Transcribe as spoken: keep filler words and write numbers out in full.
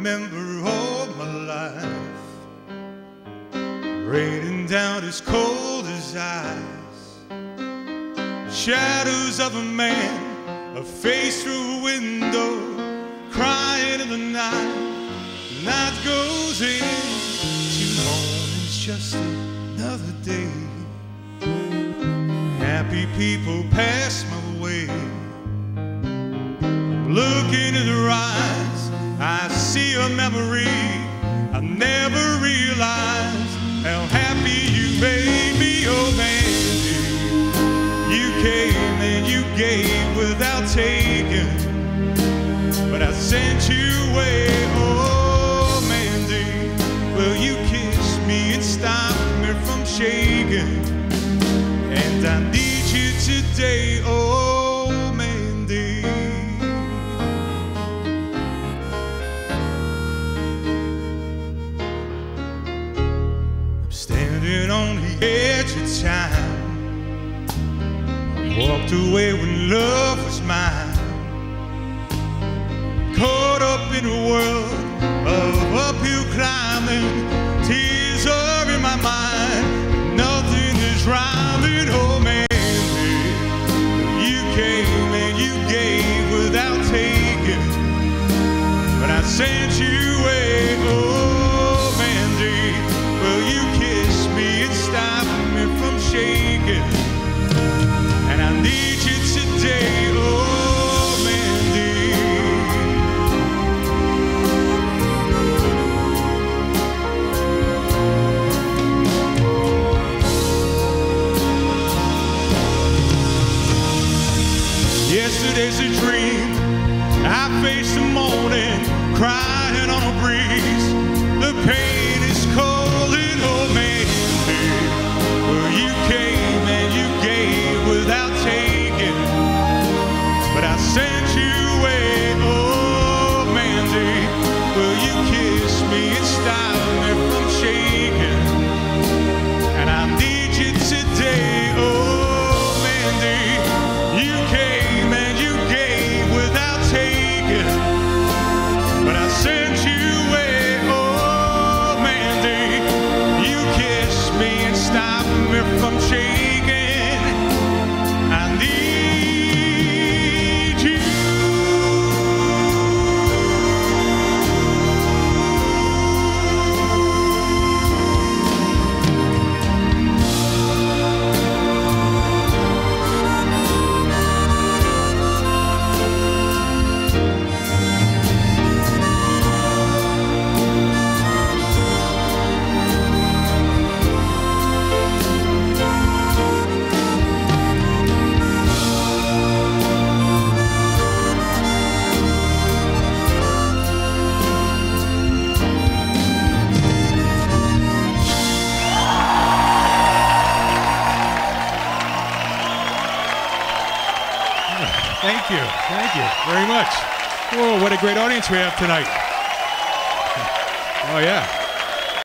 remember all my life raining down as cold as ice. Shadows of a man, a face through a window, crying in the night. Night goes in, tomorrow's just another day. Happy people pass my way. Looking in their eyes, I see a memory. I never realized how happy you made me, oh Mandy. You came and you gave without taking, but I sent you away, oh Mandy. Will you kiss me and stop me from shaking? And I need you today, oh Mandy. I'm standing on the edge of time. I walked away when love was mine. Caught up in a world of uphill climbing. Tears are in my mind. Nothing is rhyming, oh Mandy. You came and you gave without taking, but I sent you away, oh Mandy. Will you kiss me and stop me from shaking? And I need you today, oh Mandy. Yesterday's a dream. I face the morning, crying on a breeze. The pain is calling, oh Mandy. Well, you came and you gave without taking, but I sent you away, oh Mandy. Will you kiss me and stop me from shaking? And I need you today, oh Mandy. You came and you gave without taking, but I sent you away, oh Mandy. You kiss me and stop me from shaking. I need you. Thank you. Thank you very much. Whoa, what a great audience we have tonight. Oh, yeah.